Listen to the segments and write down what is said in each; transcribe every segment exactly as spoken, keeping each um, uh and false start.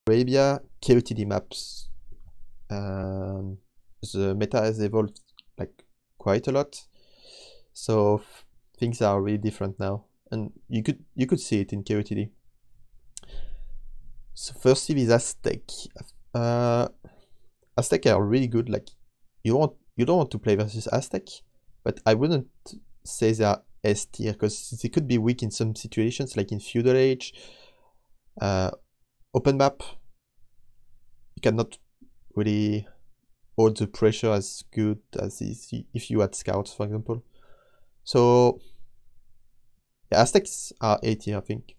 Arabia, K O T D maps. Um, the meta has evolved like quite a lot, so things are really different now, and you could you could see it in K O T D. So first team is Aztec. Uh, Aztec are really good. Like you don't you don't want to play versus Aztec, but I wouldn't say they are S tier because they could be weak in some situations, like in Feudal Age, uh, open map. You cannot really hold the pressure as good as if you had scouts, for example. So yeah, Aztecs are A tier, I think.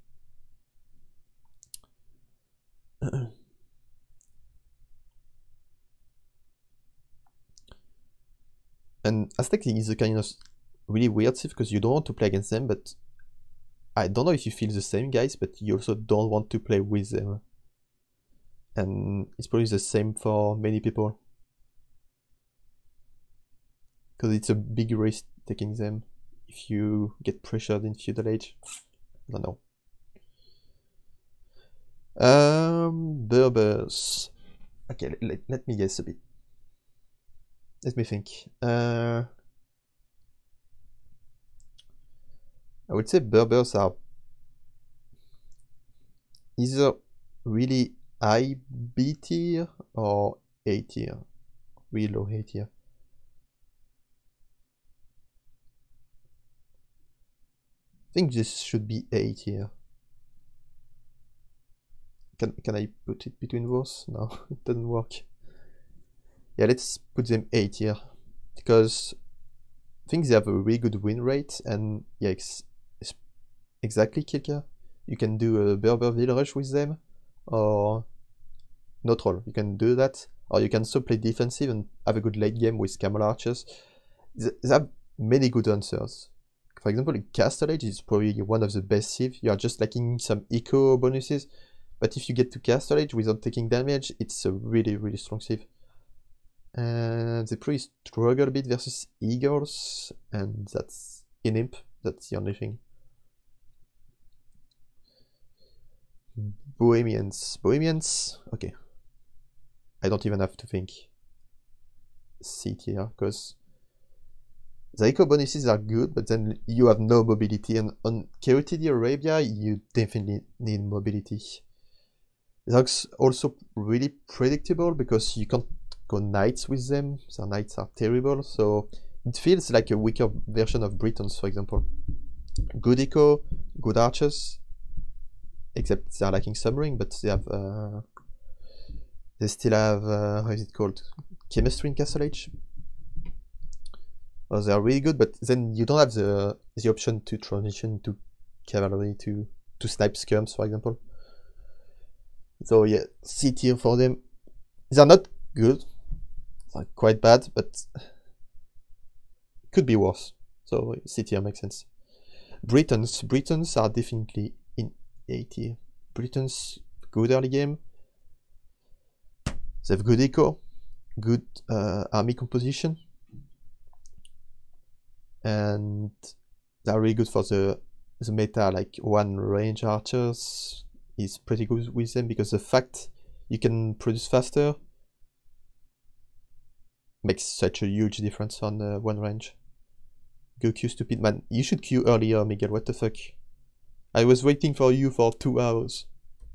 And Aztec is a kind of really weird stuff because you don't want to play against them, but I don't know if you feel the same, guys, but you also don't want to play with them. And it's probably the same for many people. Because it's a big risk taking them if you get pressured in Feudal Age. I don't know. Um, Berbers. Okay, let, let me guess a bit. Let me think. Uh, I would say Berbers are either really high B tier or A tier. Really low A tier. I think this should be A tier. Can, can I put it between those? No, it doesn't work. Yeah, let's put them A tier because I think they have a really good win rate, and yeah, ex exactly, Kilka. You can do a Berber Veil Rush with them, or no troll. You can do that, or you can also play defensive and have a good late game with Camel Archers. They have many good answers. For example, in Castle Age is probably one of the best civ. You are just lacking some eco bonuses, but if you get to Castle Age without taking damage, it's a really, really strong civ. And they probably struggle a bit versus Eagles, and that's in Imp, that's the only thing. Bohemians. Bohemians, okay. I don't even have to think. C tier, because the eco bonuses are good, but then you have no mobility, and on K O T D Arabia, you definitely need mobility. That's also really predictable because you can't go knights with them. Their knights are terrible, so it feels like a weaker version of Britons, for example. Good eco, good archers, except they're lacking submarine, but they have uh, they still have uh, how is it called? Chemistry in Castle Age. Oh, they are really good, but then you don't have the the option to transition to cavalry to to snipe skirms, for example. So yeah, C tier for them. They're not good. They're quite bad, but could be worse. So C tier makes sense. Britons. Britons are definitely in A tier. Britons, good early game. They have good eco, good uh, army composition, and they're really good for the the meta. Like one range archers is pretty good with them because the fact you can produce faster makes such a huge difference on uh, one range. Go Q, stupid man. You should Q earlier, Miguel. What the fuck? I was waiting for you for two hours.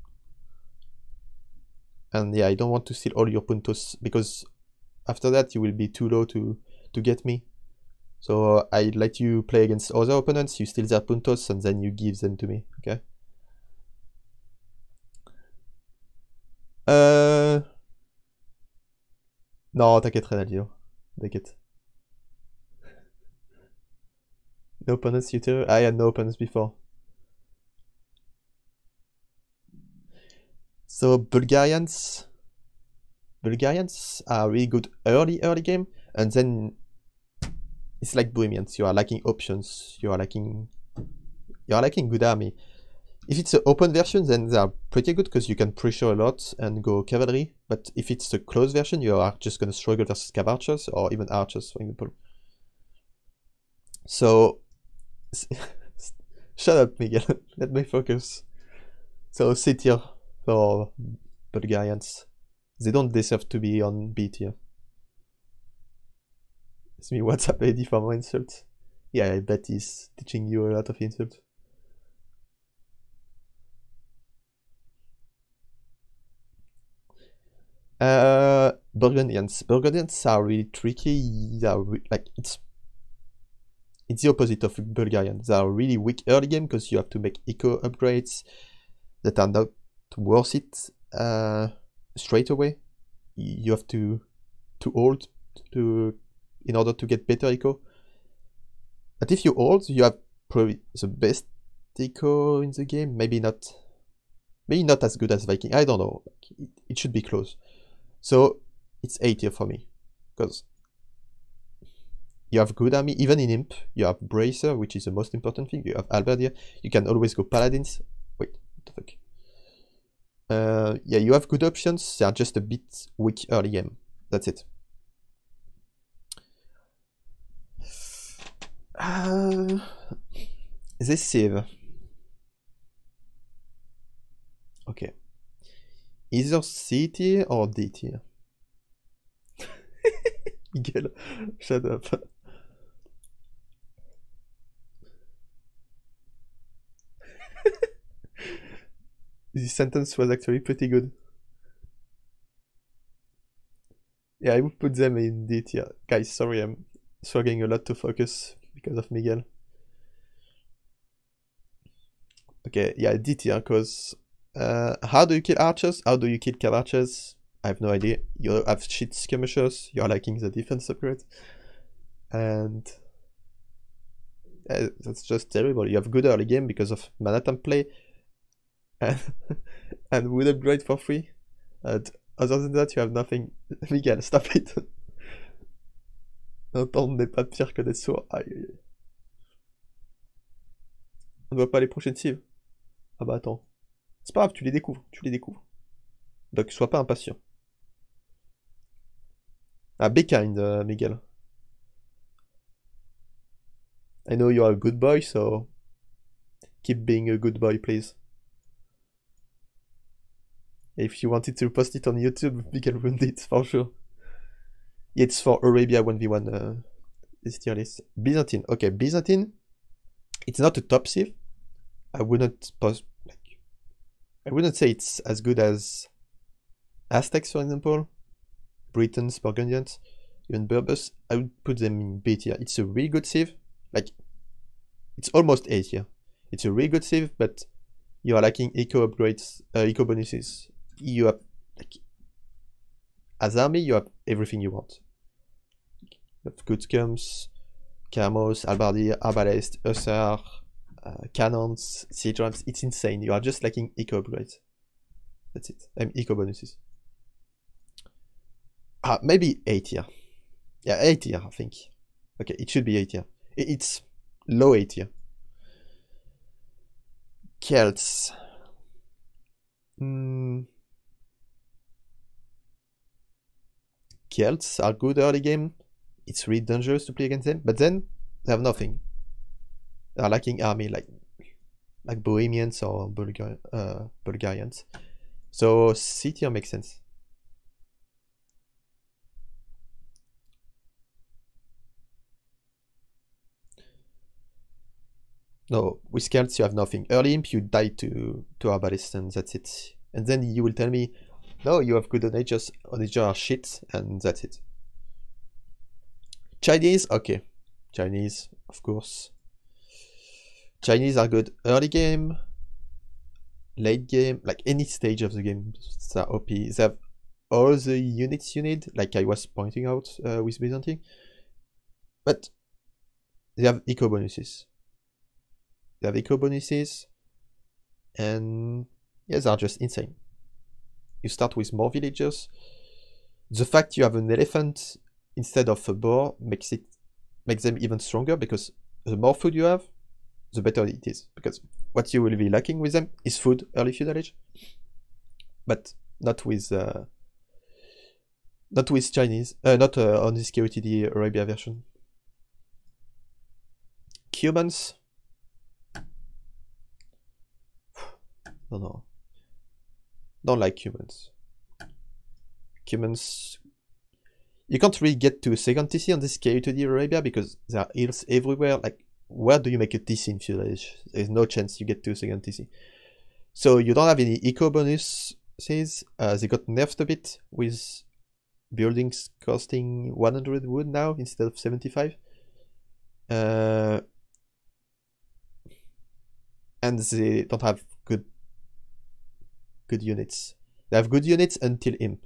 And yeah, I don't want to steal all your puntos because after that you will be too low to to get me. So uh, I let you play against other opponents, you steal their puntos, and then you give them to me, okay? Euh... Non, t'inquiète, Renaldo. T'inquiète. No opponents, you too? I had no opponents before. So Bulgarians... Bulgarians are really good early, early game, and then it's like Bohemians. You are lacking options. You are lacking... You are lacking good army. If it's an open version, then they are pretty good because you can pressure a lot and go cavalry. But if it's a closed version, you are just going to struggle versus cav archers or even archers, for example. So, shut up, Miguel. Let me focus. So, C tier for Bulgarians. They don't deserve to be on B tier. It's me WhatsApp ready for more insults. Yeah, I bet he's teaching you a lot of insults. Uh, Burgundians. Burgundians are really tricky. They are re like it's it's the opposite of Bulgarians. They are really weak early game because you have to make eco upgrades that are not worth it uh, straight away. You have to to hold to in order to get better eco. But if you hold, you have probably the best eco in the game. Maybe not, maybe not as good as Viking. I don't know. It, it should be close. So it's A tier for me because you have good army. Even in Imp, you have Bracer, which is the most important thing. You have Halberdier. You can always go Paladins. Wait, what the fuck? Uh, yeah, you have good options. They are just a bit weak early game. That's it. Uh, this save. Okay. Either C tier or D tier. Miguel, shut up. This sentence was actually pretty good. Yeah, I would put them in D tier. Guys, sorry, I'm struggling a lot to focus because of Miguel. Okay, yeah, D tier, because uh, how do you kill archers? How do you kill kill archers? I have no idea. You have shit skirmishers, you're liking the defense upgrade. And uh, that's just terrible. You have good early game because of Manhattan play and, and wood upgrade for free. And other than that, you have nothing. Miguel, stop it. Un temps n'est pas pire que des sourds. Aïe, aïe, aïe. On ne voit pas les prochaines cives. Ah bah attends. C'est pas grave, tu les découvres, tu les découvres. Donc sois pas impatient. Ah, be kind, uh, Miguel. I know you are a good boy, so keep being a good boy, please. If you wanted to post it on YouTube, Miguel ruined it for sure. It's for Arabia one v one, uh, this tier list. Byzantine. Okay, Byzantine. It's not a top civ. I wouldn't post like I wouldn't say it's as good as Aztecs, for example. Britons, Burgundians, even Berbers. I would put them in B tier. It's a really good civ. Like it's almost A tier. It's a really good civ, but you are lacking eco upgrades, uh, eco bonuses. You have like as army, you have everything you want. You have good scums, camos, halberdier, arbalest, hussar, uh, cannons, siege rams. It's insane. You are just lacking eco upgrades. That's it. Um, eco bonuses. Ah, maybe A tier. Yeah, A tier, I think. Okay, it should be A tier. It's low A tier. Celts. Mm. Celts are good early game. It's really dangerous to play against them, but then they have nothing. They are lacking army like like Bohemians or Bulgar uh, Bulgarians. So C tier makes sense. No, with Celts you have nothing. Early imp you die to to Arbalest and that's it. And then you will tell me, no, you have good onagers, onagers are shit, and that's it. Chinese, okay. Chinese, of course. Chinese are good early game, late game, like any stage of the game. They're O P. They have all the units you need, like I was pointing out uh, with Byzantine. But they have eco bonuses. They have eco bonuses, and yeah, they are just insane. You start with more villagers. The fact you have an elephant instead of a boar makes it makes them even stronger, because the more food you have, the better it is. Because what you will be lacking with them is food early feudal age, but not with uh, not with Chinese, uh, not uh, on this K O T D Arabia version. Cubans. No, no. Don't like humans. Cumans. You can't really get to a second T C on this K O two D Arabia because there are hills everywhere. Like, where do you make a T C in Feudal Age? There's no chance you get to a second T C. So you don't have any eco bonuses. Uh, they got nerfed a bit with buildings costing one hundred wood now instead of seventy-five. Uh, and they don't have good good units. They have good units until Imp.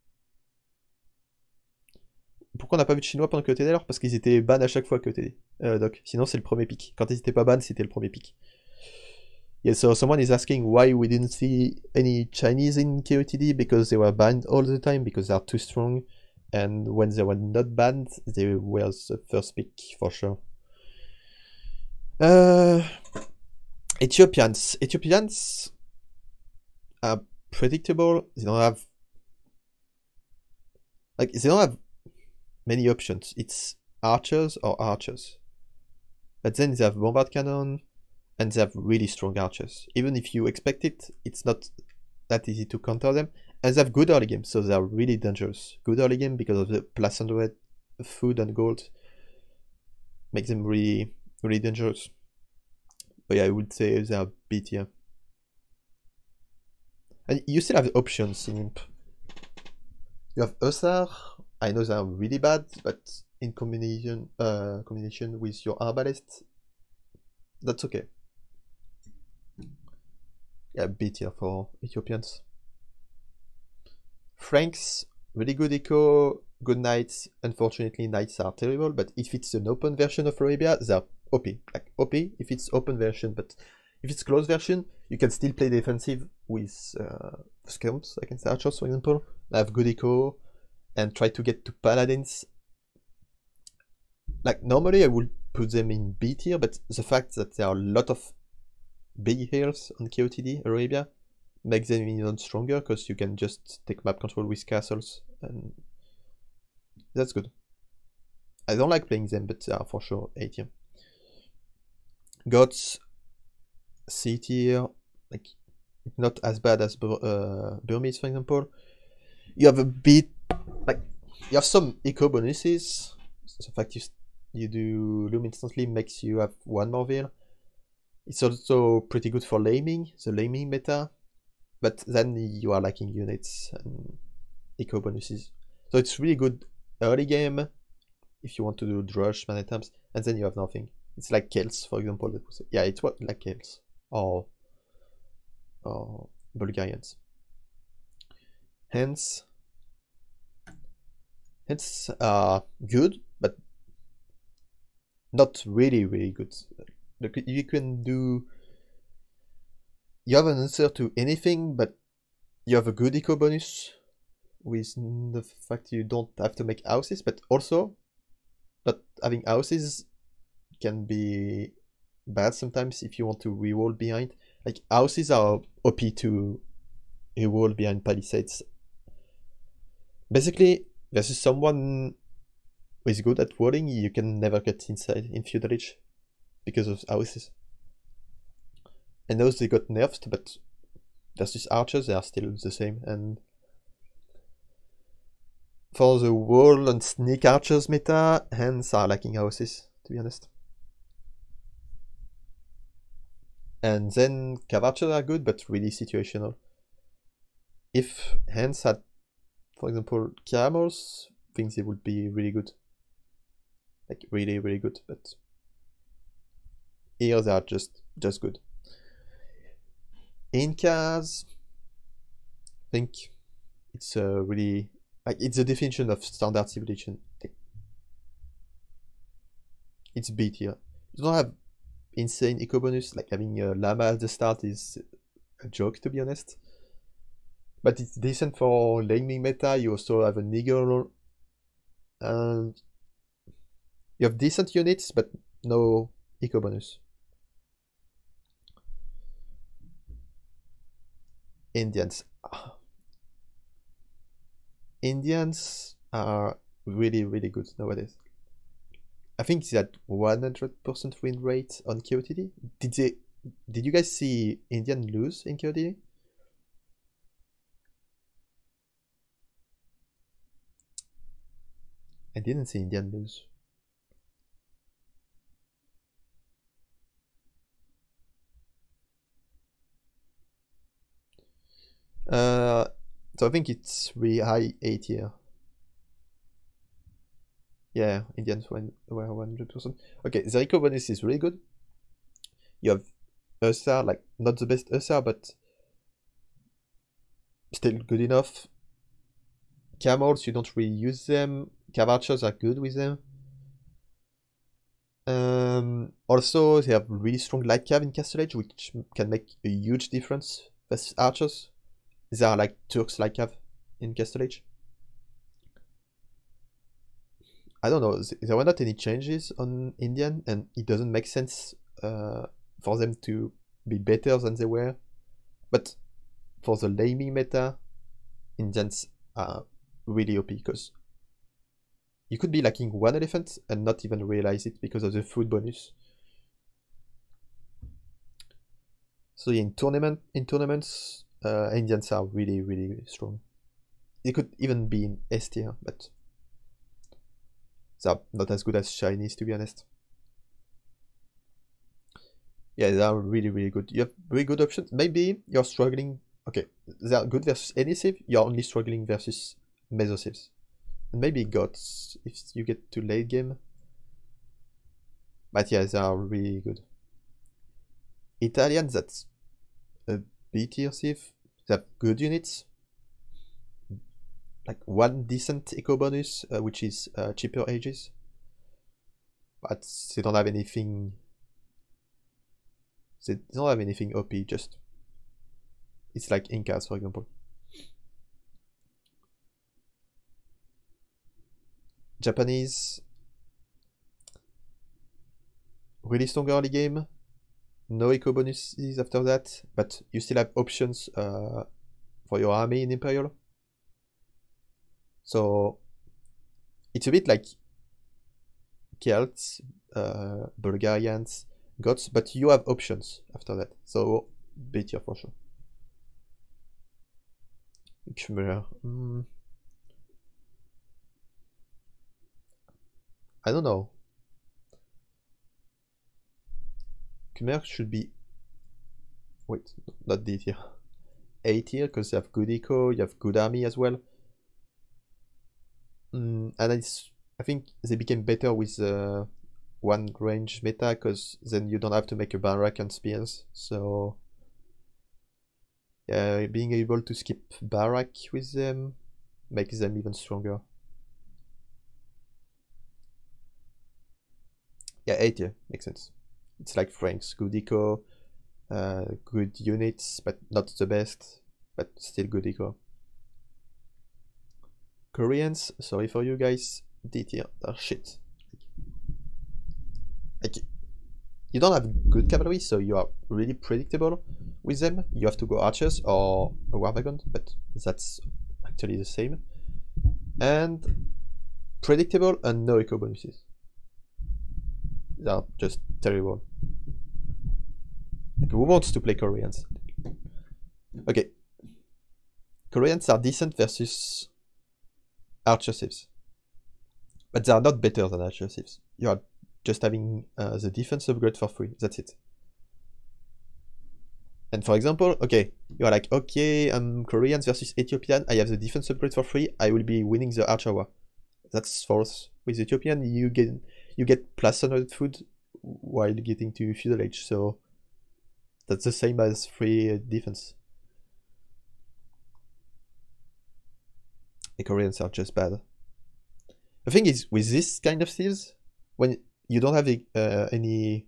Pourquoi on n'a pas vu de chinois pendant K O T D alors? Parce qu'ils étaient ban à chaque fois K O T D. Euh, Doc. Sinon c'est le premier pick. Quand ils étaient pas ban, c'était le premier pick. Yeah, so someone is asking why we didn't see any Chinese in K O T D, because they were banned all the time because they are too strong, and when they were not banned, they were the first pick for sure. Uh, Ethiopians. Ethiopians are predictable. They don't have like they don't have many options. It's archers or archers, but then they have bombard cannon. And they have really strong archers. Even if you expect it, it's not that easy to counter them. And they have good early game, so they are really dangerous. Good early game because of the plus one hundred food and gold. Makes them really, really dangerous. But yeah, I would say they are B tier. And you still have options in Imp. You have Hussar. I know they are really bad, but in combination, uh, combination with your Arbalest, that's okay. Yeah, B tier for Ethiopians. Franks, really good eco, good knights. Unfortunately, knights are terrible, but if it's an open version of Arabia, they're O P. Like O P if it's open version, but if it's closed version, you can still play defensive with uh, scums against archers, for example. Have good eco and try to get to paladins. Like normally I would put them in B tier, but the fact that there are a lot of big hills on K O T D Arabia makes them even stronger because you can just take map control with castles, and that's good. I don't like playing them, but they are for sure A tier. Gods, C tier, like not as bad as uh, Burmese, for example. You have a bit, like you have some eco bonuses. The fact you you do Loom instantly makes you have one more veil. It's also pretty good for laming, the laming meta, but then you are lacking units and eco bonuses. So it's really good early game if you want to do Drush many times, and then you have nothing. It's like Kelts, for example. Yeah, it's what like Kelts or or Bulgarians. Hence, hence are good, but not really, really good. You can do, you have an answer to anything, but you have a good eco bonus with the fact you don't have to make houses, but also not having houses can be bad sometimes if you want to reroll behind. Like houses are O P to reroll behind palisades. Basically, versus someone who is good at walling, you can never get inside in Feudal Age because of houses. And those they got nerfed, but versus archers they are still the same. And for the wall and sneak archers meta, hands are lacking houses, to be honest. And then cav archers are good, but really situational. If hands had, for example, camels, I think they would be really good. Like really, really good, but here they are just just good. Incas, I think it's a really like it's the definition of standard civilization. It's B tier. You don't have insane eco bonus, like having a llama at the start is a joke, to be honest. But it's decent for laming meta. You also have an eagle, and you have decent units, but no eco bonus. Indians. Indians are really, really good nowadays. I think it's at one hundred percent win rate on K O T D. Did they? Did you guys see Indian lose in K O T D? I didn't see Indian lose. Uh, so I think it's really high A tier. Yeah, Indians were one hundred percent. Okay, the Eco bonus is really good. You have Hussar, like not the best Hussar, but still good enough. Camels, you don't really use them. Cavarchas are good with them. Um, also, they have really strong light cav in Castle Age, which can make a huge difference versus archers. They are like Turks light cav in Castle Age. I don't know, there were not any changes on Indian, and it doesn't make sense uh, for them to be better than they were. But for the laming meta, Indians are really O P, because you could be lacking one elephant and not even realize it because of the food bonus. So yeah, in tournament in tournaments, uh, Indians are really really strong. They could even be in S tier, but they're not as good as Chinese, to be honest. Yeah, they are really really good. You have really good options. Maybe you're struggling. Okay, they are good versus any save. You're only struggling versus Meso saves. And maybe gods if you get to late game. But yeah, they are really good. Italian, that's a B tier save. They have good units. Like one decent eco bonus, uh, which is uh, cheaper ages. But they don't have anything. They don't have anything O P, just. It's like Incas, for example. Japanese. Really strong early game. No eco bonuses after that, but you still have options uh, for your army in Imperial. So it's a bit like Celts, uh, Bulgarians, Goths, but you have options after that. So B tier for sure. Khmer. Mm. I don't know. Khmer should be. Wait, not D tier. A tier, because you have good eco, you have good army as well. Mm, and it's, I think they became better with uh, one range meta, because then you don't have to make a barrack and spears. So yeah, being able to skip barrack with them makes them even stronger. Yeah, A tier makes sense. It's like Franks, good eco, uh, good units, but not the best, but still good eco. Koreans, sorry for you guys, D tier, they're shit. Like, you don't have good cavalry, so you are really predictable with them. You have to go archers or a war wagon, but that's actually the same. And predictable and no eco bonuses. They are just terrible. Like, who wants to play Koreans? Okay. Koreans are decent versus archer saves. But they are not better than archer saves. You are just having uh, the defense upgrade for free. That's it. And for example, okay, you are like, okay, I'm Koreans versus Ethiopian. I have the defense upgrade for free. I will be winning the archer war. That's false. With Ethiopian, you get you get plus one hundred food while getting to feudal age. So that's the same as free defense. The Koreans are just bad. The thing is, with this kind of steals, when you don't have uh, any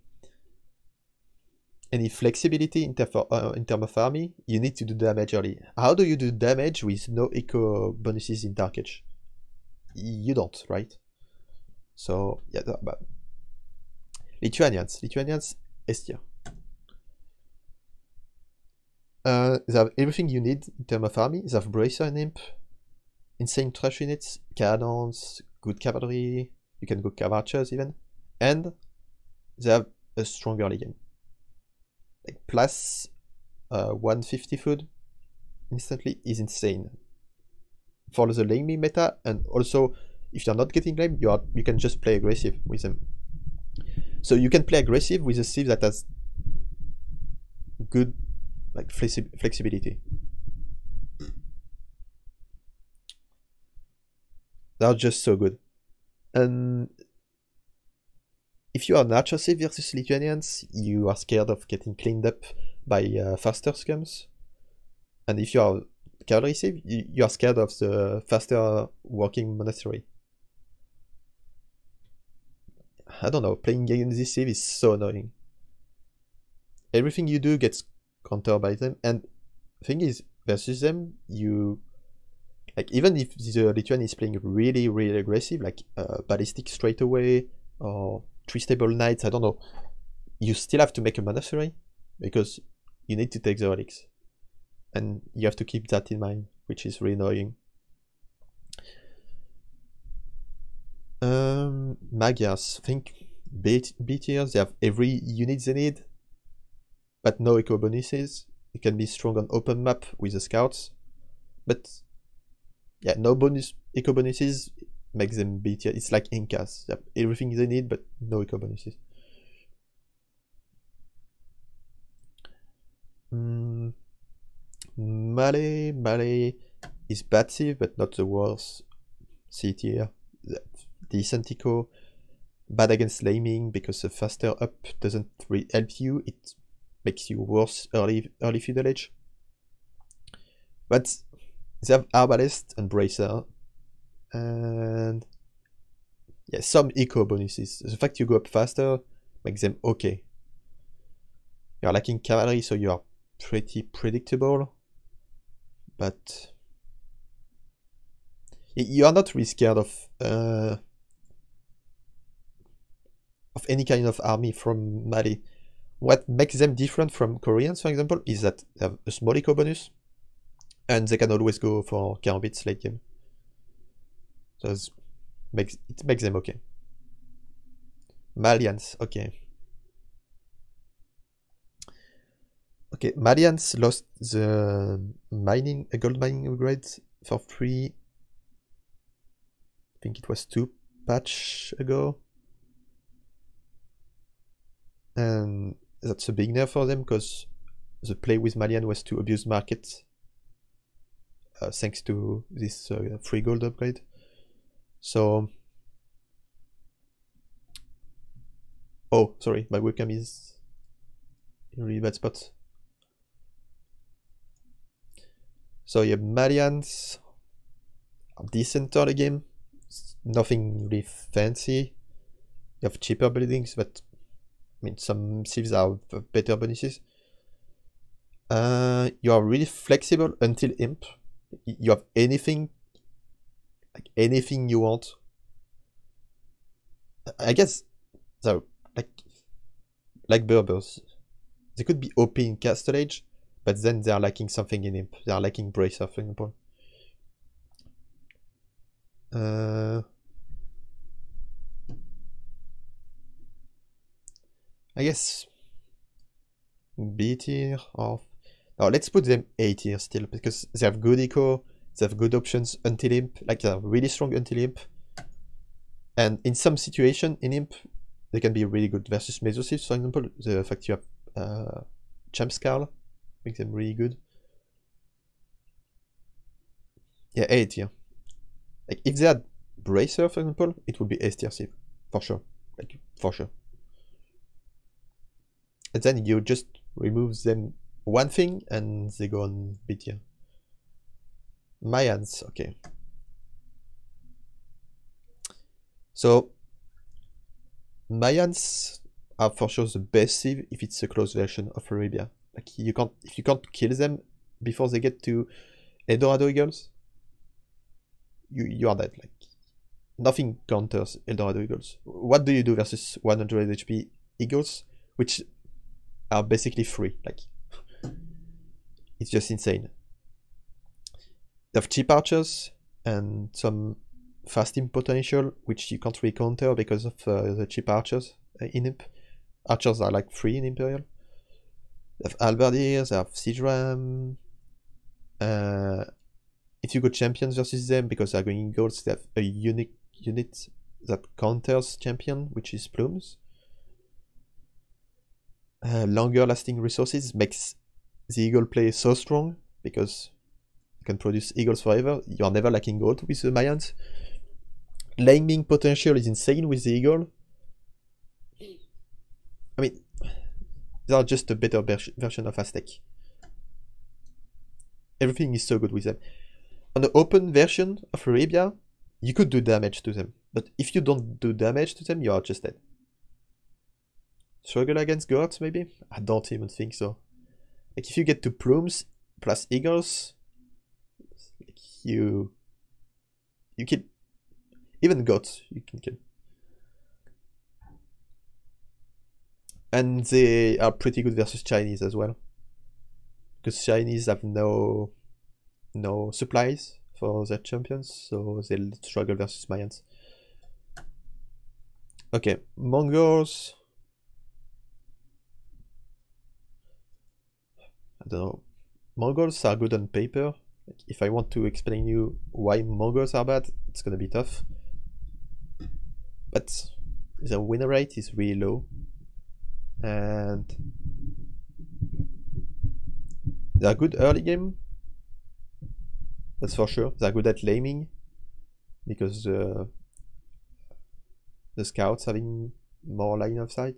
any flexibility in terms of, uh, in term of army, you need to do damage early. How do you do damage with no eco bonuses in Dark Age? You don't, right? So yeah, that bad. Lithuanians, Lithuanians, S tier. Uh, they have everything you need in terms of army. They have Bracer and Imp, insane trash units, cannons, good cavalry. You can go Cavarchas even, and they have a strong early game. Like plus uh, one hundred fifty food instantly is insane for the Lame Me meta, and also if you're not getting claimed, you are you can just play aggressive with them. So you can play aggressive with a Civ that has good like flexi flexibility. They're just so good. And if you are an Archer Civ versus Lithuanians, you are scared of getting cleaned up by uh, faster scums. And if you are Cavalry Civ, you, you are scared of the faster working Monastery. I don't know, playing against this Civ is so annoying. Everything you do gets countered by them, and the thing is, versus them, you... Like, even if the Lithuanian is playing really, really aggressive, like uh, Ballistic straight away, or Three Stable Knights, I don't know, you still have to make a Monastery, because you need to take the relics. And you have to keep that in mind, which is really annoying. Um, Magyars, I think B tiers, they have every unit they need, but no eco bonuses. It can be strong on open map with the scouts, but yeah, no bonus eco bonuses makes them B tier. It's like Incas, they have everything they need, but no eco bonuses. Mm. Male, Male is bad Civ, but not the worst C tier. Decent eco, bad against laming because the faster up doesn't really help you. It makes you worse early early feudal age. But they have Arbalest and Bracer, and yeah, some eco bonuses. The fact you go up faster makes them okay. You are lacking cavalry, so you are pretty predictable. But you are not really scared of uh, of any kind of army from Mali. What makes them different from Koreans, for example, is that they have a small eco bonus, and they can always go for Gambits late game. So it makes, it makes them okay. Malians, okay. Okay, Malians lost the mining, a gold mining upgrade for free. I think it was two patch ago. And that's a big nerf for them because the play with Malian was to abuse market uh, thanks to this uh, free gold upgrade. So, oh, sorry, my webcam is in a really bad spot. So yeah, Malians are decent early game, nothing really fancy. You have cheaper buildings, but I mean, some civs have better bonuses. Uh, you are really flexible until Imp. You have anything, like anything you want. I guess, so like, like Berbers, they could be O P in Castle Age, but then they are lacking something in Imp. They are lacking Bracer, for example. Uh, I guess B tier or no, let's put them A tier still because they have good eco, they have good options until Imp, like they are really strong until Imp. And in some situation in Imp, they can be really good versus Mesocivs, for example. The fact you have uh, Champscarl makes them really good. Yeah, A tier. Like if they had Bracer, for example, it would be S tier Civ for sure. Like for sure. And then you just remove them one thing and they go on B tier. Mayans, okay. So Mayans are for sure the best Civ if it's a close version of Arabia. Like you can't if you can't kill them before they get to Eldorado Eagles, you you are dead. Like nothing counters Eldorado Eagles. What do you do versus one hundred H P Eagles, which are basically free? Like it's just insane. They have cheap archers and some fast imp potential, which you can't really counter because of uh, the cheap archers uh, in Imp. Archers are like free in Imperial. They have Halberdiers, they have Siege Ram. Uh, if you go champions versus them, because they're going in golds, they have a unique unit that counters champion, which is plumes. Uh, longer lasting resources makes the eagle play so strong because you can produce eagles forever. You are never lacking gold with the Mayans. Laming potential is insane with the eagle. I mean, they are just a better version of Aztec. Everything is so good with them. On the open version of Arabia, you could do damage to them, but if you don't do damage to them, you are just dead. Struggle against goats, maybe? I don't even think so. Like, if you get to plumes plus eagles, like you you kill even goats. You can kill, and they are pretty good versus Chinese as well, because Chinese have no no supplies for their champions, so they'll struggle versus Mayans. Okay, Mongols. I don't know. Mongols are good on paper. Like, if I want to explain you why Mongols are bad, it's gonna be tough. But the win rate is really low, and they are good early game. That's for sure. They are good at laming because uh, the scouts having more line of sight.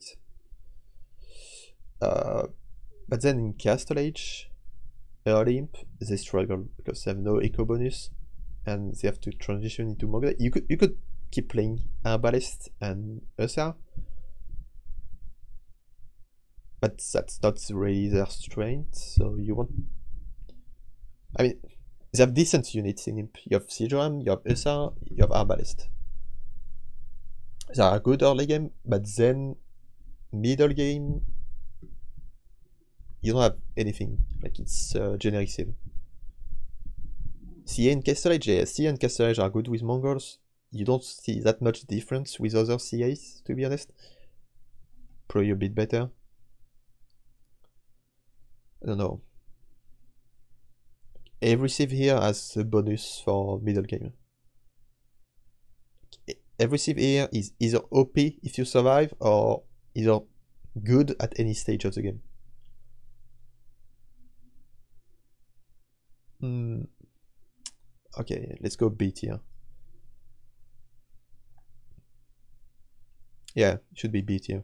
Uh, But then in Castle Age, early imp, they struggle because they have no eco bonus, and they have to transition into Mongol. You could you could keep playing Arbalest and Hussar, but that's not really their strength. So you want, I mean, they have decent units in imp. You have Siege-Ram, you have Hussar, you have Arbalest. They are good early game, but then middle game, you don't have anything. Like, it's uh, generic civ. C A and Castle Age, yeah, C A and Castle Age are good with Mongols. You don't see that much difference with other C As, to be honest. Probably a bit better. I don't know. Every civ here has a bonus for middle game. Every civ here is either O P if you survive, or either good at any stage of the game. Hmm. Okay, let's go B tier. Yeah, it should be B tier.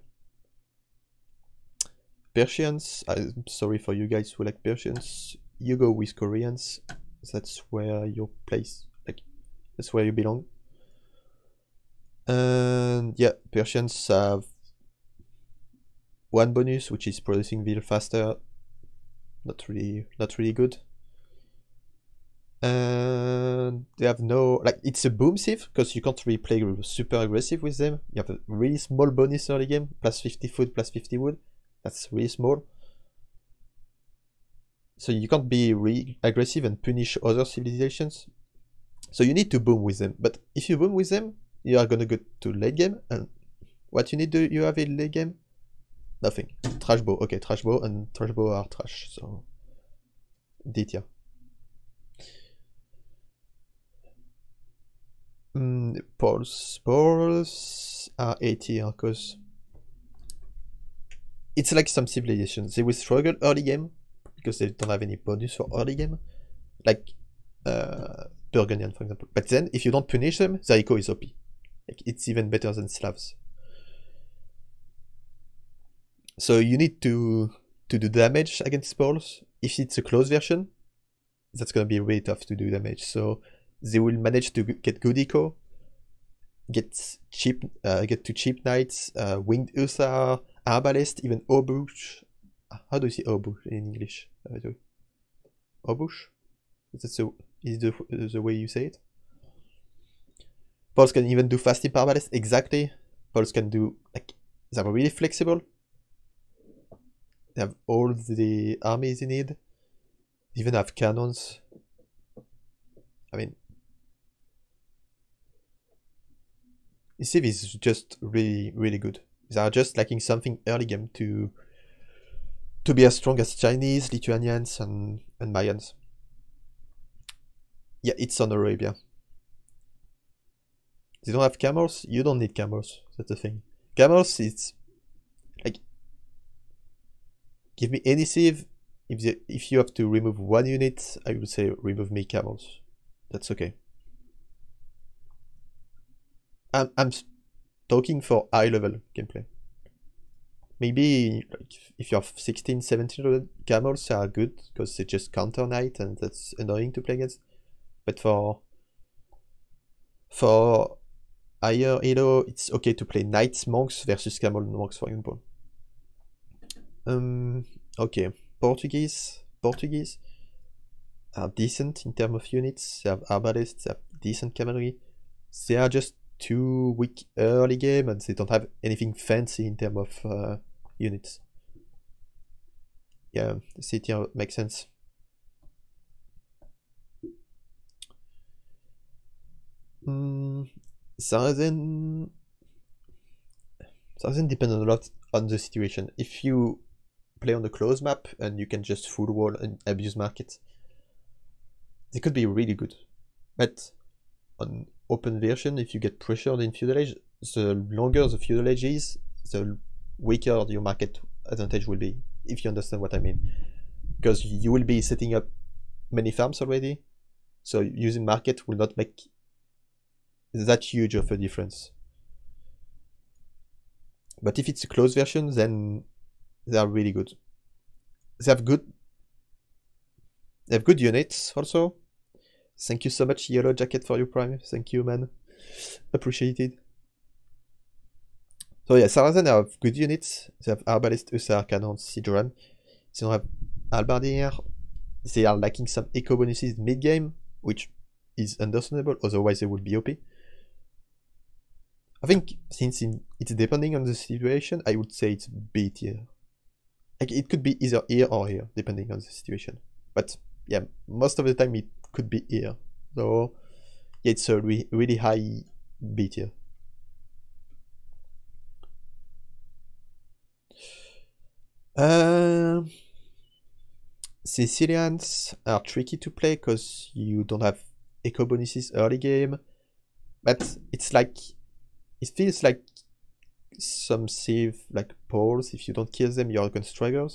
Persians, I'm sorry for you guys who like Persians. You go with Koreans. That's where your place, like, that's where you belong. And yeah, Persians have one bonus, which is producing veal faster. Not really, not really good. And they have no, like, it's a boom civ because you can't really play super aggressive with them. You have a really small bonus early game, plus fifty food, plus fifty wood. That's really small. So you can't be really aggressive and punish other civilizations. So you need to boom with them. But if you boom with them, you are gonna go to late game, and what you need to you have in late game? Nothing. Trash bow. Okay, trash bow and trash bow are trash. So D tier. Mm, Poles. Poles are A tier because it's like some civilizations. They will struggle early game because they don't have any bonus for early game. Like uh, Burgundian, for example. But then if you don't punish them, their eco is O P. Like, it's even better than Slavs. So you need to to do damage against Poles. If it's a close version, that's gonna be really tough to do damage. So they will manage to get good eco, get cheap, uh, get to cheap knights, uh, winged Hussar, Arbalest, even Obush. How do you say Obush in English? Uh, Obush? That's the, is the, the way you say it? Poles can even do fast imp Arbalest, exactly. Poles can do, like, they're really flexible. They have all the armies you need. They even have cannons. I mean, this civ is just really, really good. They are just lacking something early game to to be as strong as Chinese, Lithuanians, and, and Mayans. Yeah, it's on Arabia. They don't have camels. You don't need camels. That's the thing. Camels, it's like, give me any sieve. If the, if you have to remove one unit, I would say remove me camels. That's okay. I'm I'm talking for high level gameplay. Maybe like if you have sixteen, seventeen hundred camels, they are good because they just counter knight and that's annoying to play against. But for for higher elo, it's okay to play knights monks versus camel monks, for example. Um, okay, Portuguese, Portuguese are decent in terms of units. They have arbalists, they have decent cavalry. They are just too weak early game and they don't have anything fancy in terms of uh, units. Yeah, the C tier makes sense. Mm, Saracen Saracen depends a lot on the situation. If you play on the closed map and you can just full wall and abuse market, they could be really good. But on open version, if you get pressured in feudal age, the longer the feudal age is, the weaker your market advantage will be, if you understand what I mean. Because you will be setting up many farms already, so using market will not make that huge of a difference. But if it's a closed version, then they are really good. They have good they have good units also. Thank you so much, Yellow Jacket, for your prime. Thank you, man. Appreciated. So yeah, Saracen have good units. They have Arbalest, Hussar, Cannon, Siege Ram. They don't have Halberdier. They are lacking some eco bonuses mid-game, which is understandable, otherwise they would be O P. I think since in, it's depending on the situation, I would say it's B tier. Like it could be either here or here, depending on the situation. But yeah, most of the time it could be here. So yeah, it's a re really high B tier. Uh, Sicilians are tricky to play because you don't have eco bonuses early game, but it's like it feels like some save like poles. If you don't kill them, you're gonna struggle.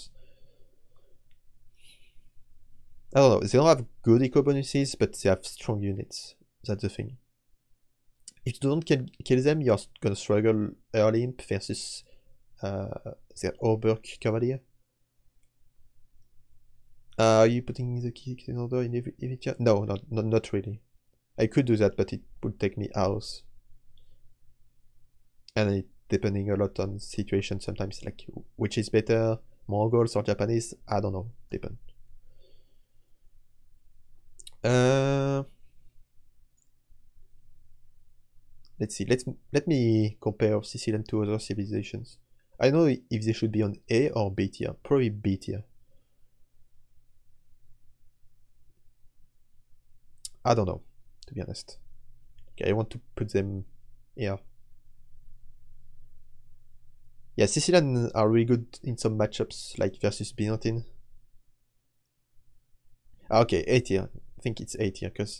I don't know, they don't have good eco bonuses, but they have strong units. That's the thing. If you don't kill, kill them, you're gonna struggle early imp versus uh, their Oberk Cavalier. Uh, are you putting the key in order in Evitia? No, not, not, not really. I could do that, but it would take me hours. And it depending a lot on situation, sometimes like which is better, Mongols or Japanese, I don't know, depend. Uh, let's see, let's let me compare Sicilian to other civilizations. I don't know if they should be on A or B tier, probably B tier. I don't know, to be honest. Okay, I want to put them here. Yeah, Sicilian are really good in some matchups, like versus Byzantine. Ah, okay, A tier. I think it's A tier, because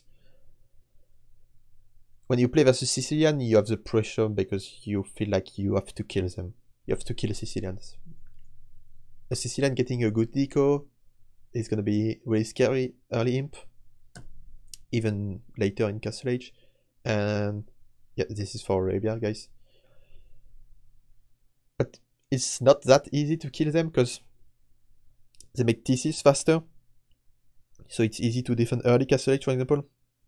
when you play versus Sicilian, you have the pressure because you feel like you have to kill them. You have to kill Sicilians. A Sicilian getting a good deco is gonna be really scary early imp, even later in Castle Age. And yeah, this is for Arabia, guys. But it's not that easy to kill them because they make thesis faster. So it's easy to defend early Castle Age, for example.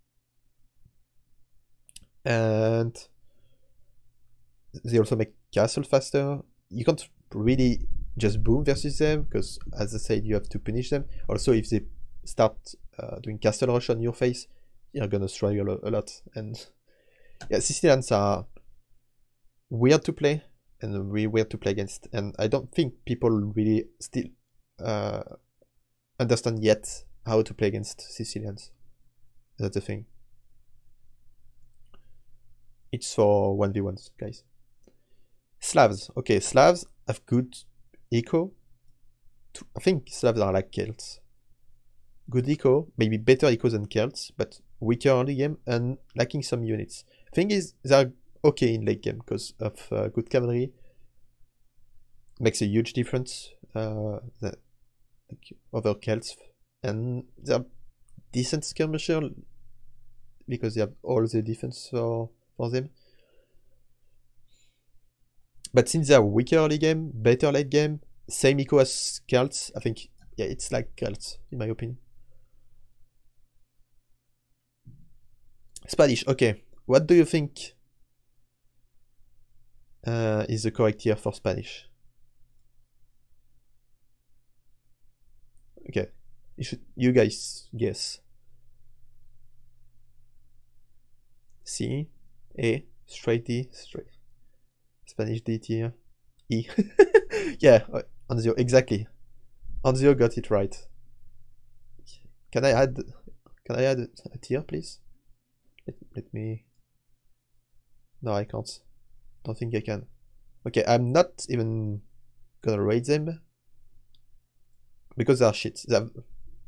And they also make castle faster. You can't really just boom versus them because, as I said, you have to punish them. Also, if they start uh, doing castle rush on your face, you're gonna struggle a lot. And yeah, Sicilians are weird to play and really weird to play against. And I don't think people really still uh, understand yet how to play against Sicilians. That's the thing. It's for one v ones, guys. Slavs. Okay, Slavs have good eco. I think Slavs are like Celts. Good eco, maybe better eco than Celts, but weaker early game and lacking some units. Thing is, they're okay in late game because of uh, good cavalry. Makes a huge difference uh, that, like, over Celts, and they're decent skirmisher because they have all the defense for, for them. But since they're weaker early game, better late game, same eco as Celts, I think, yeah, it's like Celts, in my opinion. Spanish, okay. What do you think uh, is the correct tier for Spanish? Okay, you should, you guys guess. C, A, straight D, straight. Spanish D tier, E. Yeah, Anzio, exactly. Anzio got it right. Can I add, can I add a tier, please? Let, let me... No, I can't. Don't think I can. Okay, I'm not even gonna rate them because they are shit. They have...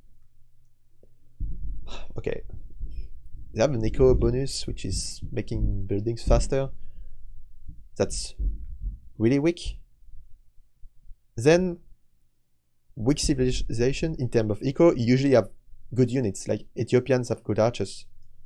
Okay. They have an eco bonus which is making buildings faster. That's really weak. Then weak civilization in terms of eco, you usually have good units, like Ethiopians have good archers.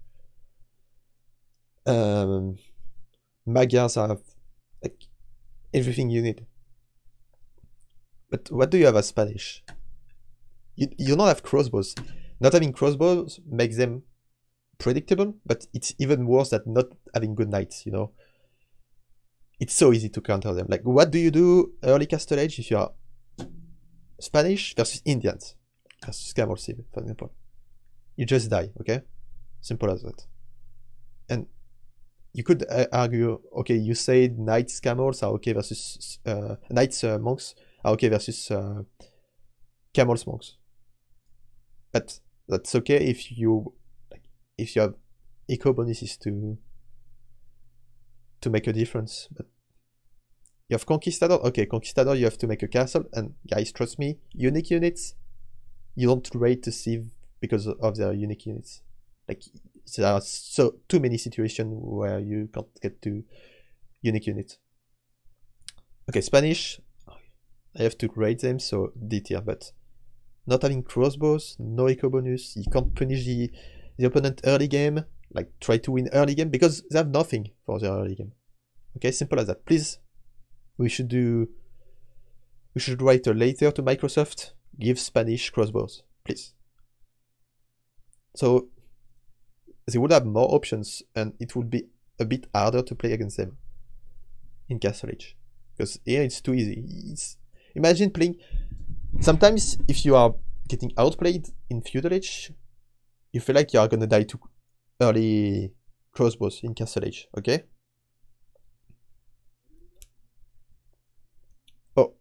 Um, Magyars have like everything you need. But what do you have as Spanish? You, you don't have crossbows. Not having crossbows makes them predictable, but it's even worse than not having good knights, you know? It's so easy to counter them. Like, what do you do early Castle Age if you are Spanish versus Indians? Versus Camel Civ, for example. You just die, okay? Simple as that. And you could uh, argue, okay, you say knights camels are okay versus uh, knights uh, monks are okay versus uh, camels monks, but that's okay if you like, if you have eco bonuses to to make a difference. But you have conquistador, okay, conquistador you have to make a castle, and guys, trust me, unique units you don't rate to civ because of their unique units. Like, there are so too many situations where you can't get to unique units. Okay, Spanish, I have to rate them, so D tier, but not having crossbows, no eco bonus, you can't punish the, the opponent early game, like try to win early game, because they have nothing for their early game. Okay, simple as that. Please, we should do, we should write a letter to Microsoft, give Spanish crossbows, please. So, they would have more options and it would be a bit harder to play against them in Castle Age, because here it's too easy. It's, imagine playing, sometimes if you are getting outplayed in Feudal Age, you feel like you are gonna die to early crossbows in Castle Age, okay? Oh.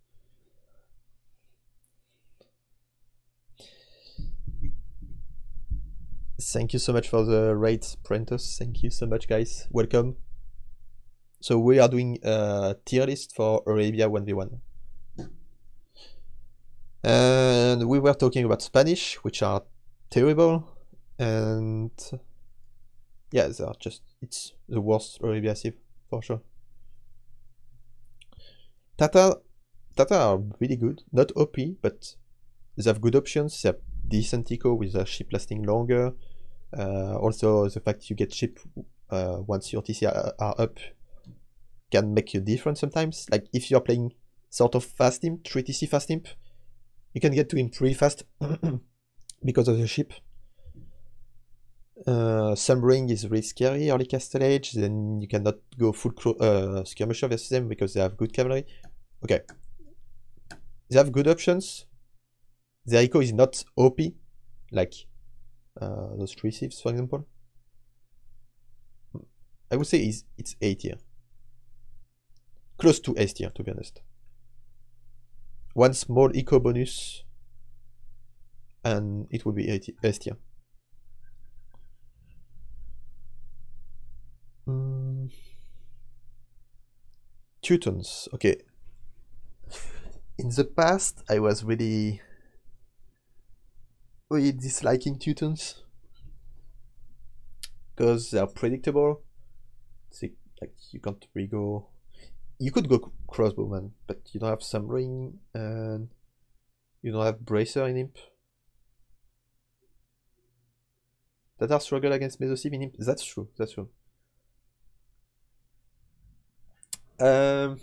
Thank you so much for the raid, Prentos. Thank you so much, guys. Welcome. So we are doing a tier list for Arabia one v one. And we were talking about Spanish, which are terrible. And yeah, they are just, it's the worst Arabia Civ, for sure. Tatar, Tatar are really good. Not O P, but they have good options. They have decent eco with their ship lasting longer. Uh, also, the fact you get ship uh, once your T C are, are up can make a difference sometimes. Like if you're playing sort of fast imp, three T C fast imp, you can get to him pretty fast because of the ship. Uh, Sumbering is really scary early Castle Age, then you cannot go full uh, skirmisher versus them because they have good cavalry. Okay. They have good options. Their eco is not O P, like uh, those three civs, for example. I would say it's, it's A tier. Close to S tier, to be honest. One small eco bonus, and it would be S tier. Mm. Teutons, okay. In the past, I was really, really disliking Teutons. because they are predictable. See, like you can't really go. You could go crossbowman, but you don't have Summering and you don't have Bracer in Imp. That are struggle against Mesosive in Imp. That's true. That's true. Um,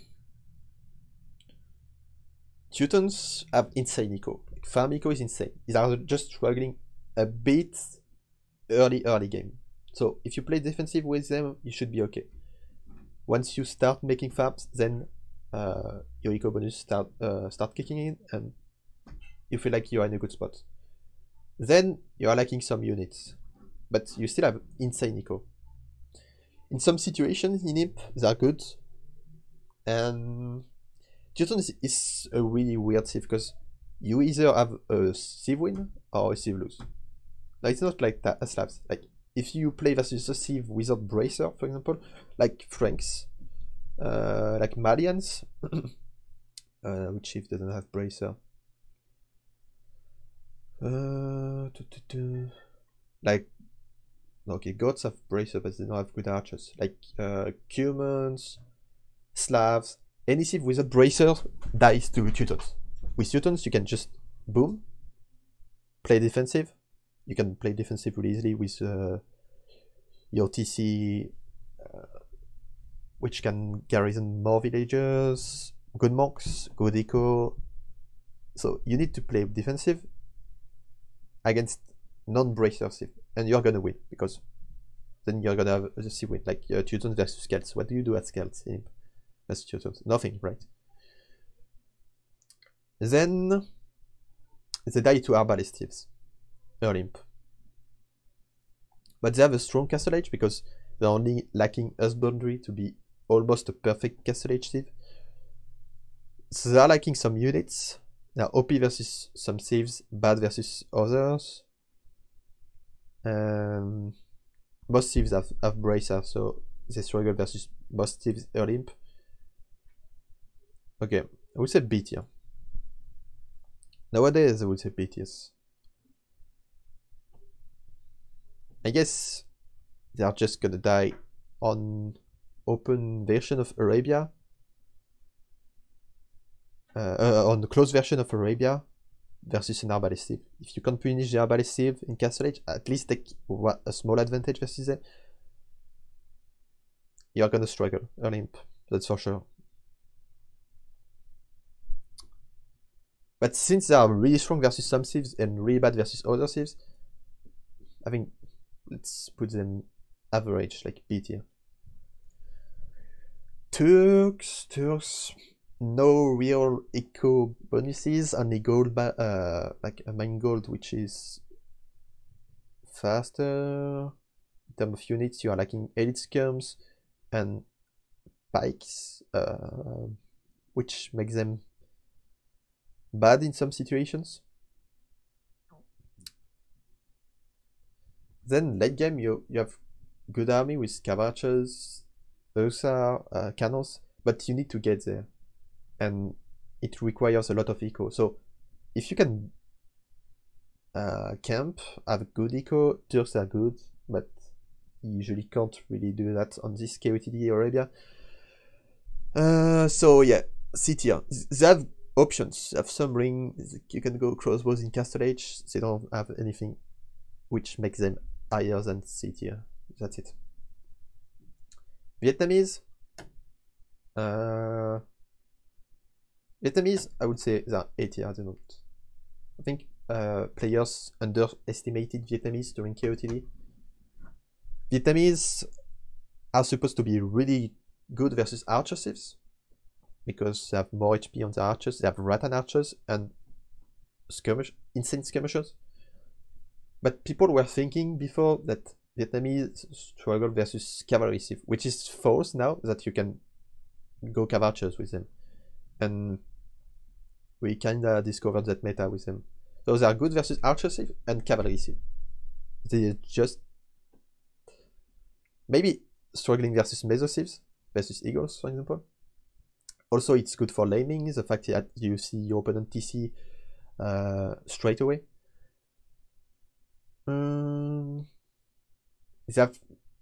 Teutons have insane eco. Like, farm eco is insane. These are just struggling a bit early, early game. So if you play defensive with them, you should be okay. Once you start making farms, then uh, your eco bonus start uh, start kicking in, and you feel like you are in a good spot. Then you are lacking some units, but you still have insane eco. In some situations in Imp, they are good, and Teuton is, is a really weird Civ because you either have a Civ win or a Civ lose. Now it's not like that as Slavs. Like if you play versus a Civ without Bracer, for example, like Franks, uh, like Malians, uh, which Civ doesn't have Bracer? Uh, doo -doo -doo. Like, okay, Gods have Bracer, but they don't have good archers. Like uh, Cumans, Slavs, any Civ without Bracer dies to Teutons. With Teutons, you can just boom, play defensive. You can play defensive really easily with uh, your T C, uh, which can garrison more villagers, good monks, good eco. So you need to play defensive against non-Bracer Civ, and you're gonna win because then you're gonna have a Civ win. Like uh, Teutons versus Celts. What do you do at Celts in versus Teutons? Nothing, right? Then they die to Arbalest Civs. Imp. But they have a strong Castle Age because they're only lacking Husbandry to be almost a perfect Castle Age Civ. So they are lacking some units. They are O P versus some Civs, bad versus others. Um, most Civs have, have Bracer, so they struggle versus most Civs early Imp. Okay, I would say B tier. Nowadays I would say B tiers. I guess they are just gonna die on open version of Arabia, uh, uh, on the closed version of Arabia versus an Arbalest Civ. If you can punish the Arbalest Civ in Castle Age, at least take a small advantage versus them, you are gonna struggle early Imp, that's for sure. But since they are really strong versus some Civs and really bad versus other Civs, I think let's put them average, like B tier. Turks, Turks, no real eco bonuses, only gold, uh, like a main gold, which is faster. In terms of units, you are lacking elite skirms and pikes, uh, which makes them bad in some situations. Then late game you you have good army with Cavarchas, Ursa, uh, cannons, but you need to get there, and it requires a lot of eco. So if you can uh, camp, have good eco, Turks are good, but you usually can't really do that on this K O T D Arabia. Uh, so yeah, C tier. They have options. They have some ring. You can go crossbows in Castle Age. They don't have anything which makes them higher than C tier. That's it. Vietnamese. Uh, Vietnamese, I would say they're A tier at the moment. I think uh, players underestimated Vietnamese during K O T D. Vietnamese are supposed to be really good versus archer civs because they have more H P on the archers. They have Rattan archers and skirmish, insane skirmishers. But people were thinking before that Vietnamese struggle versus cavalry civ, which is false now that you can go cavarchers with them. And we kinda discovered that meta with them. So they are good versus archer civ and cavalry civ. They just maybe struggling versus meso civs, versus eagles, for example. Also, it's good for laning, the fact that you see your opponent T C uh, straight away. Um, they have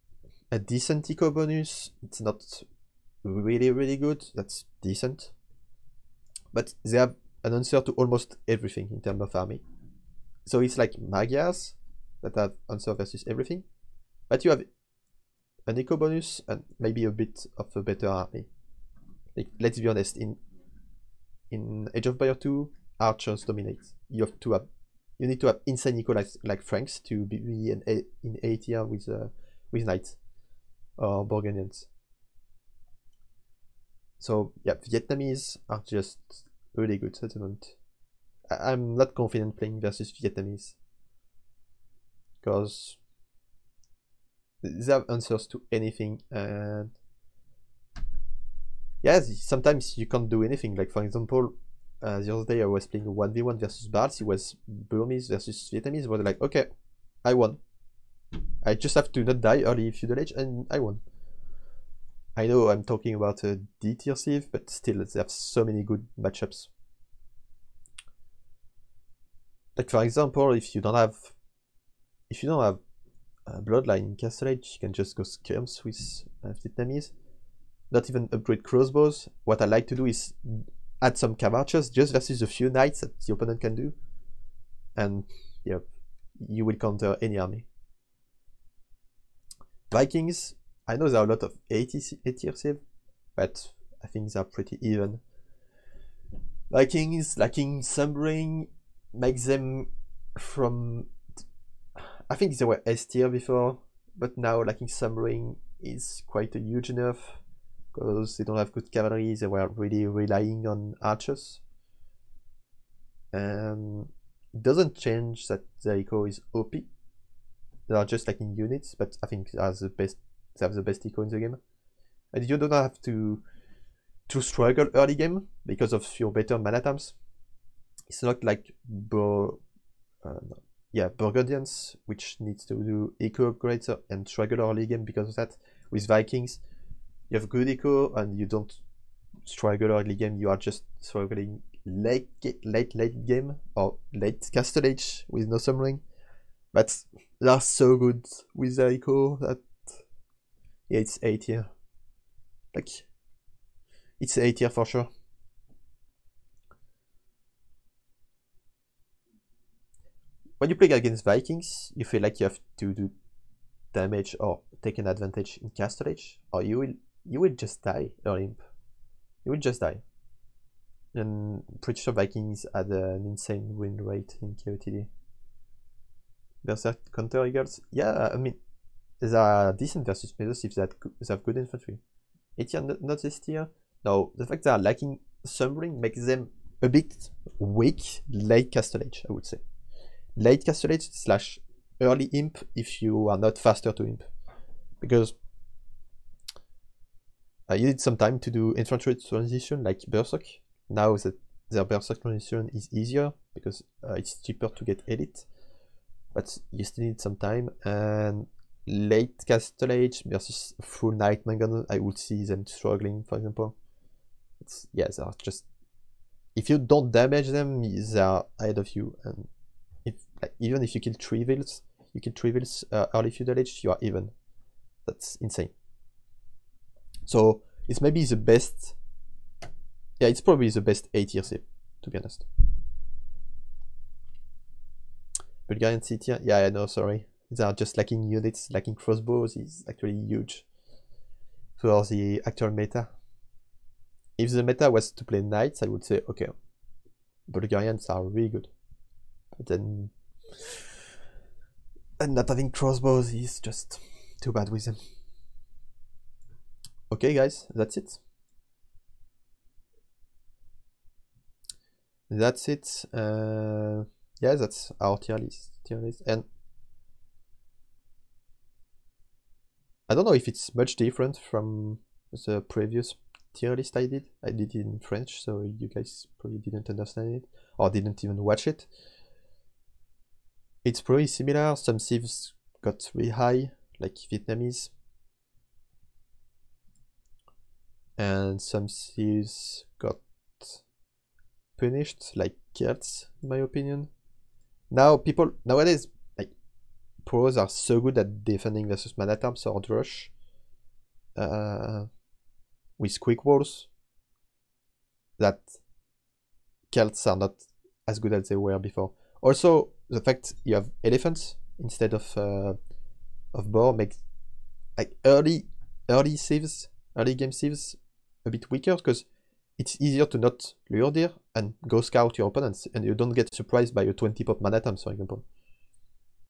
a decent eco bonus. It's not really, really good. That's decent. But they have an answer to almost everything in terms of army. So it's like Magyars that have answer versus everything. But you have an eco bonus and maybe a bit of a better army. Like, let's be honest, in in Age of Empires two, archers dominate. You have to have you need to have insane eco like, like Franks to be in a, in A tier with uh, with knights or Burgundians. So yeah, Vietnamese are just really good at the moment. I I'm not confident playing versus Vietnamese because they have answers to anything, and yeah, sometimes you can't do anything. Like for example, uh, the other day I was playing a one v one versus Bards. It was Burmese versus Vietnamese. I was like, okay, I won. I just have to not die early feudal age, and I won. I know I'm talking about a D tier Civ, but still, they have so many good matchups. Like for example, if you don't have, if you don't have a bloodline in Castle Age, you can just go skirms with uh, Vietnamese. Not even upgrade crossbows. What I like to do is add some cam archers just versus a few knights that the opponent can do, and yeah, you will counter any army. Vikings, I know there are a lot of A tier Civ, but I think they are pretty even. Vikings lacking Sumbering makes them from, I think they were S tier before, but now lacking Sumbering is quite a huge nerf because they don't have good cavalry. They were really relying on archers. And it doesn't change that the eco is O P. They are just lacking units, but I think they are the best. They have the best eco in the game, and you don't have to to struggle early game because of your better mana times. It's not like Bur uh, no. yeah Burgundians, which needs to do eco upgrades and struggle early game because of that. With Vikings, you have good eco and you don't struggle early game. You are just struggling late late late game or late Castle Age with no Summering, but they are so good with their eco that yeah, it's A tier. Like, it's A tier for sure. When you play against Vikings, you feel like you have to do damage or take an advantage in Castle Age, or you will you will just die early imp. You will just die. And pretty sure Vikings had an insane win rate in K O T D. Berserk counter eagles, yeah, I mean, they are decent versus Mesos if they have good infantry. A tier, not, not this tier. No, the fact they are lacking Sumbering makes them a bit weak late Castle Age, I would say. Late Castle Age slash early imp if you are not faster to imp. Because uh, you need some time to do infantry transition like Berserk. Now that their Berserk transition is easier because uh, it's cheaper to get elite. But you still need some time, and late Castle Age versus full Night Mangonel, I would see them struggling, for example. It's, yeah, they are just, if you don't damage them, they are ahead of you, and if like, even if you kill three vills, you kill three vills uh, early feudal age, you are even. That's insane. So it's maybe the best, yeah, it's probably the best A tier Civ, to be honest. Bulgarian C tier, yeah, I know, sorry. They are just lacking units, lacking crossbows is actually huge for the actual meta. If the meta was to play knights, I would say, okay, Bulgarians are really good. But then, and not having crossbows is just too bad with them. Okay, guys, that's it. That's it. Uh, yeah, that's our tier list. Tier list. And I don't know if it's much different from the previous tier list I did. I did it in French, so you guys probably didn't understand it or didn't even watch it. It's pretty similar. Some civs got really high, like Vietnamese, and some civs got punished, like Celts, in my opinion. Now people nowadays, like, pros are so good at defending versus mana terms or rush uh, with quick walls that Celts are not as good as they were before. Also, the fact you have elephants instead of uh, of boar makes like early early sieves, early game sieves a bit weaker because it's easier to not lure deer and go scout your opponents, and you don't get surprised by a twenty pop mana atoms, for example.